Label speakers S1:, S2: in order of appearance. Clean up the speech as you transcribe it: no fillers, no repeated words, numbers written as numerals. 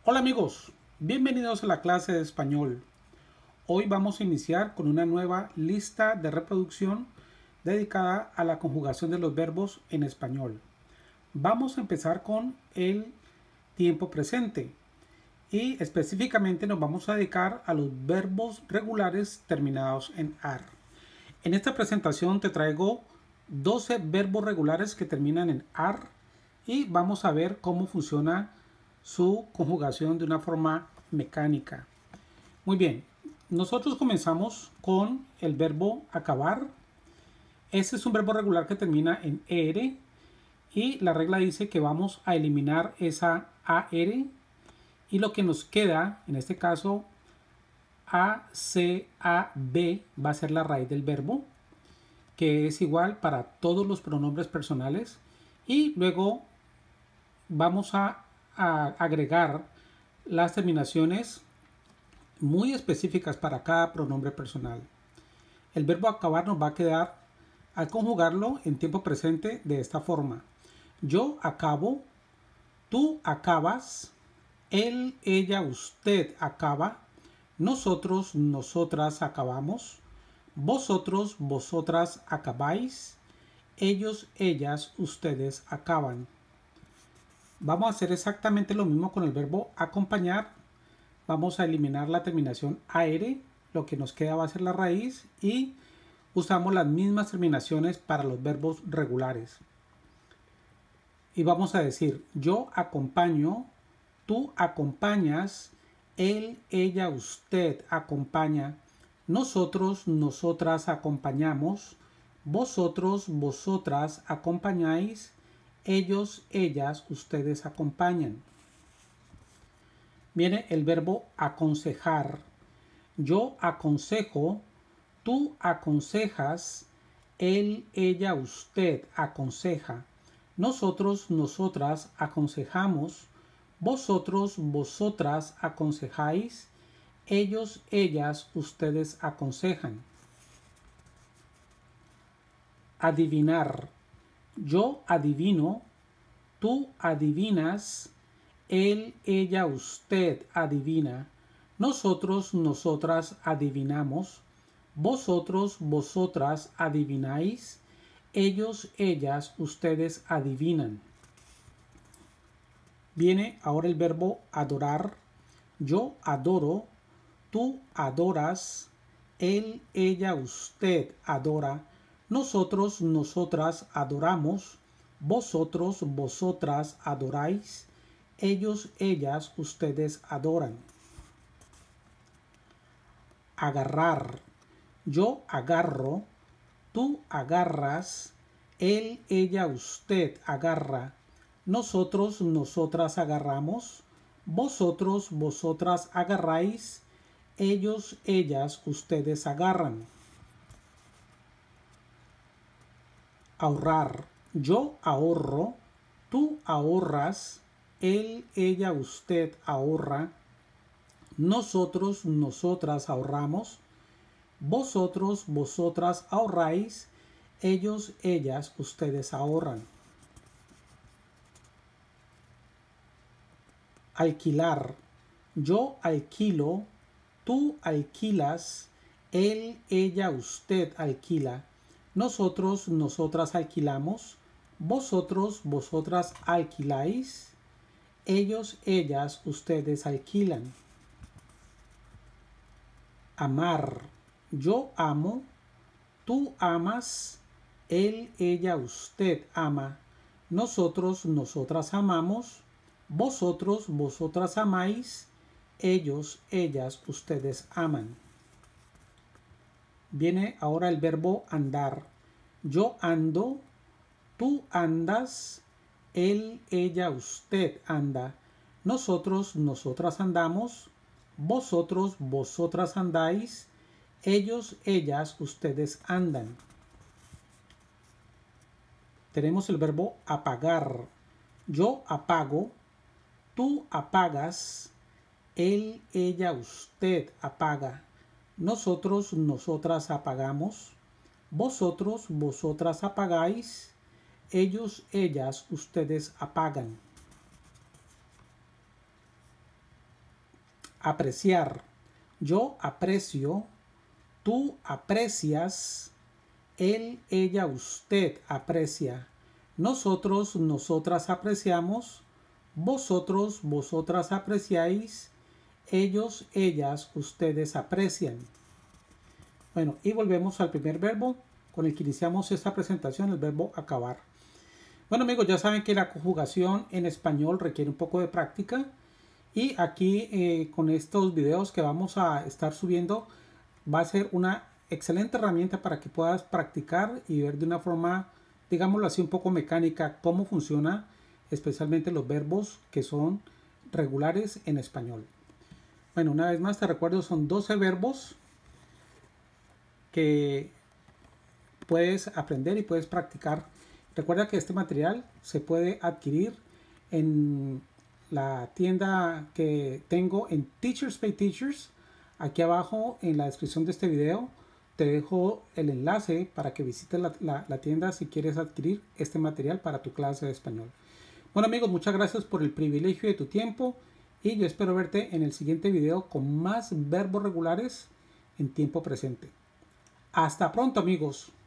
S1: Hola amigos, bienvenidos a la clase de español. Hoy vamos a iniciar con una nueva lista de reproducción dedicada a la conjugación de los verbos en español. Vamos a empezar con el tiempo presente y específicamente nos vamos a dedicar a los verbos regulares terminados en AR. En esta presentación te traigo 12 verbos regulares que terminan en AR y vamos a ver cómo funciona su conjugación de una forma mecánica. Muy bien, nosotros comenzamos con el verbo acabar. Este es un verbo regular que termina en ER y la regla dice que vamos a eliminar esa AR y lo que nos queda, en este caso ACAB, va a ser la raíz del verbo, que es igual para todos los pronombres personales, y luego vamos a agregar las terminaciones muy específicas para cada pronombre personal. El verbo acabar nos va a quedar al conjugarlo en tiempo presente de esta forma: yo acabo, tú acabas, él, ella, usted acaba, nosotros, nosotras acabamos, vosotros, vosotras acabáis, ellos, ellas, ustedes acaban. Vamos a hacer exactamente lo mismo con el verbo acompañar. Vamos a eliminar la terminación AR, lo que nos queda va a ser la raíz, y usamos las mismas terminaciones para los verbos regulares. Y vamos a decir: yo acompaño, tú acompañas, él, ella, usted acompaña, nosotros, nosotras acompañamos, vosotros, vosotras acompañáis, ellos, ellas, ustedes acompañan. Viene el verbo aconsejar. Yo aconsejo, tú aconsejas, él, ella, usted aconseja, nosotros, nosotras aconsejamos, vosotros, vosotras aconsejáis, ellos, ellas, ustedes aconsejan. Adivinar. Yo adivino, tú adivinas, él, ella, usted adivina, nosotros, nosotras adivinamos, vosotros, vosotras adivináis, ellos, ellas, ustedes adivinan. Viene ahora el verbo adorar. Yo adoro, tú adoras, él, ella, usted adora, nosotros, nosotras adoramos, vosotros, vosotras adoráis, ellos, ellas, ustedes adoran. Agarrar. Yo agarro, tú agarras, él, ella, usted agarra, nosotros, nosotras agarramos, vosotros, vosotras agarráis, ellos, ellas, ustedes agarran. Ahorrar. Yo ahorro, tú ahorras, él, ella, usted ahorra, nosotros, nosotras ahorramos, vosotros, vosotras ahorráis, ellos, ellas, ustedes ahorran. Alquilar. Yo alquilo, tú alquilas, él, ella, usted alquila, nosotros, nosotras alquilamos, vosotros, vosotras alquiláis, ellos, ellas, ustedes alquilan. Amar. Yo amo, tú amas, él, ella, usted ama, nosotros, nosotras amamos, vosotros, vosotras amáis, ellos, ellas, ustedes aman. Viene ahora el verbo andar. Yo ando, tú andas, él, ella, usted anda, nosotros, nosotras andamos, vosotros, vosotras andáis, ellos, ellas, ustedes andan. Tenemos el verbo apagar. Yo apago, tú apagas, él, ella, usted apaga, nosotros, nosotras apagamos, vosotros, vosotras apagáis, ellos, ellas, ustedes apagan. apreciar. Yo aprecio, tú aprecias, él, ella, usted aprecia. Nosotros, nosotras apreciamos, vosotros, vosotras apreciáis, ellos, ellas, ustedes aprecian. Bueno, y volvemos al primer verbo con el que iniciamos esta presentación, el verbo acabar. Bueno amigos, ya saben que la conjugación en español requiere un poco de práctica y aquí con estos videos que vamos a estar subiendo va a ser una excelente herramienta para que puedas practicar y ver de una forma, digámoslo así, un poco mecánica cómo funciona especialmente los verbos que son regulares en español. Bueno, una vez más te recuerdo, son 12 verbos que puedes aprender y puedes practicar. Recuerda que este material se puede adquirir en la tienda que tengo en Teachers Pay Teachers. Aquí abajo en la descripción de este video te dejo el enlace para que visites la tienda si quieres adquirir este material para tu clase de español. Bueno amigos, muchas gracias por el privilegio de tu tiempo y yo espero verte en el siguiente video con más verbos regulares en tiempo presente. Hasta pronto amigos.